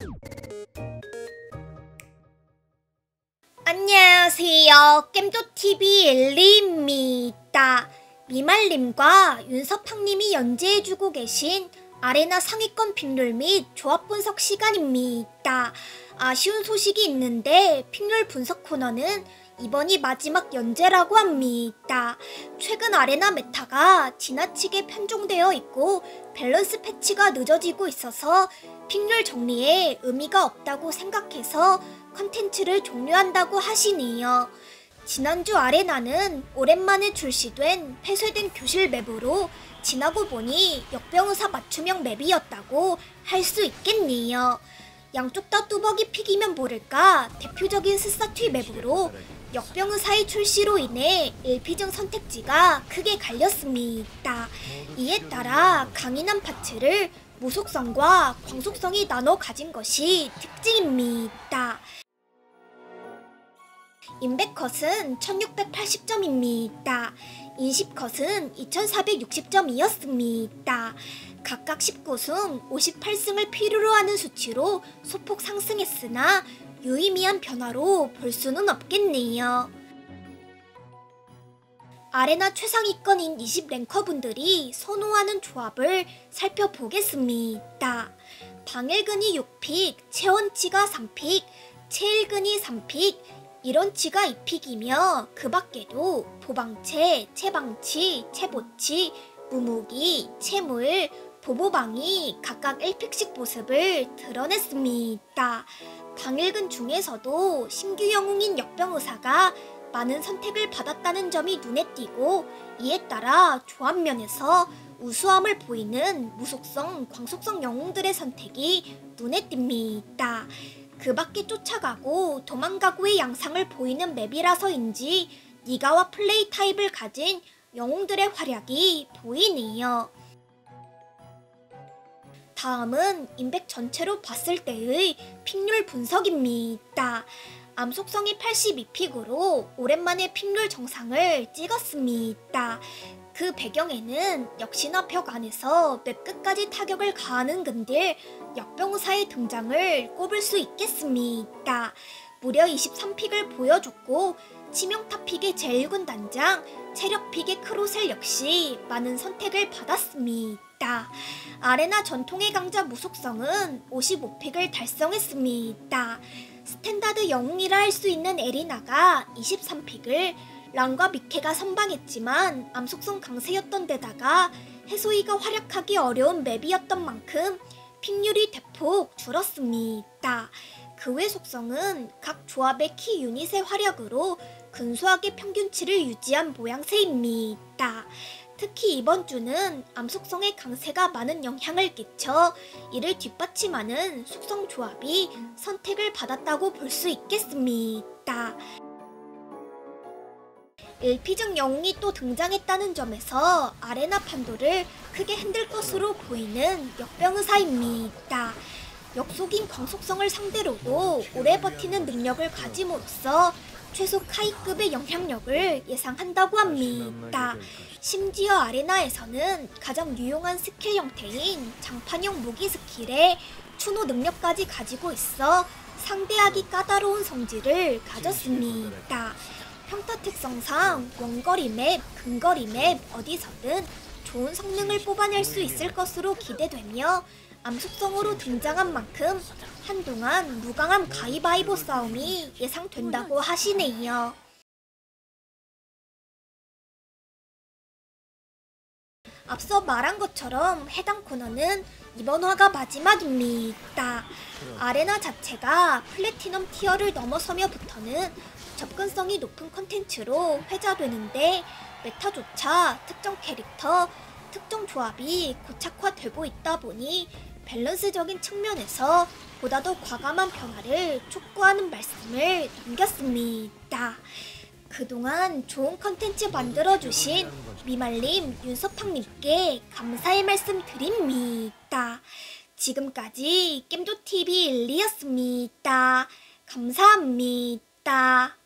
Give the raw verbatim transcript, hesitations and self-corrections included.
안녕하세요. 겜조티비 엘리입니다. 미말님과 윤서팡님이 연재해주고 계신 아레나 상위권 픽률 및 조합 분석 시간입니다. 아쉬운 소식이 있는데 픽률 분석 코너는 이번이 마지막 연재라고 합니다. 최근 아레나 메타가 지나치게 편중되어 있고 밸런스 패치가 늦어지고 있어서 픽률 정리에 의미가 없다고 생각해서 컨텐츠를 종료한다고 하시네요. 지난주 아레나는 오랜만에 출시된 폐쇄된 교실 맵으로 지나고 보니 역병의사 맞춤형 맵이었다고 할 수 있겠네요. 양쪽 다 뚜벅이 픽이면 모를까 대표적인 스사투이 맵으로 역병의사의 출시로 인해 일피증 선택지가 크게 갈렸습니다. 이에 따라 강인한 파츠를 무속성과 광속성이 나눠 가진 것이 특징입니다. 인백컷은 천육백팔십 점입니다. 인십컷은 이천사백육십 점이었습니다. 각각 십구 승, 오십팔 승을 필요로 하는 수치로 소폭 상승했으나 유의미한 변화로 볼 수는 없겠네요. 아레나 최상위권인 이십 랭커분들이 선호하는 조합을 살펴보겠습니다. 방일근이 육 픽, 채원치가 삼 픽, 채일근이 삼 픽, 일원치가 이 픽이며 그 밖에도 보방채, 채방치, 채보치, 무무기, 채물, 보보방이 각각 일 픽씩 모습을 드러냈습니다. 방일근 중에서도 신규 영웅인 역병의사가 많은 선택을 받았다는 점이 눈에 띄고 이에 따라 조합면에서 우수함을 보이는 무속성, 광속성 영웅들의 선택이 눈에 띕니다. 그 밖에 쫓아가고 도망가고의 양상을 보이는 맵이라서인지 니가와 플레이 타입을 가진 영웅들의 활약이 보이네요. 다음은 인백 전체로 봤을 때의 픽률 분석입니다. 암속성이 팔십이 픽으로 오랜만에 픽률 정상을 찍었습니다. 그 배경에는 역시나 벽 안에서 맵 끝까지 타격을 가하는 근딜 역병의사의 등장을 꼽을 수 있겠습니다. 무려 이십삼 픽을 보여줬고 치명타 픽의 제일군 단장, 체력 픽의 크로셀 역시 많은 선택을 받았습니다. 아레나 전통의 강자 무속성은 오십오 픽을 달성했습니다. 스탠다드 영웅이라 할 수 있는 에리나가 이십삼 픽을, 랑과 미케가 선방했지만 암속성 강세였던 데다가 해소이가 활약하기 어려운 맵이었던 만큼 픽률이 대폭 줄었습니다. 그 외 속성은 각 조합의 키 유닛의 활약으로 근소하게 평균치를 유지한 모양새입니다. 특히 이번 주는 암속성의 강세가 많은 영향을 끼쳐 이를 뒷받침하는 속성 조합이 선택을 받았다고 볼 수 있겠습니다. 일피증 영웅이 또 등장했다는 점에서 아레나 판도를 크게 흔들 것으로 보이는 역병의사입니다. 역속인 광속성을 상대로도 오래 버티는 능력을 가짐으로써 최소 카이급의 영향력을 예상한다고 합니다. 심지어 아레나에서는 가장 유용한 스킬 형태인 장판형 무기 스킬에 추노 능력까지 가지고 있어 상대하기 까다로운 성질을 가졌습니다. 평타 특성상 원거리 맵, 근거리 맵 어디서든 좋은 성능을 뽑아낼 수 있을 것으로 기대되며 암속성으로 등장한 만큼 한동안 무강한 가위바위보 싸움이 예상된다고 하시네요. 앞서 말한 것처럼 해당 코너는 이번 화가 마지막입니다. 아레나 자체가 플래티넘 티어를 넘어서며부터는 접근성이 높은 컨텐츠로 회자되는데 메타조차 특정 캐릭터, 특정 조합이 고착화되고 있다 보니 밸런스적인 측면에서 보다 더 과감한 변화를 촉구하는 말씀을 남겼습니다. 그동안 좋은 컨텐츠 만들어주신 미말님, 윤서팡님께 감사의 말씀 드립니다. 지금까지 겜조티비 일리였습니다. 감사합니다.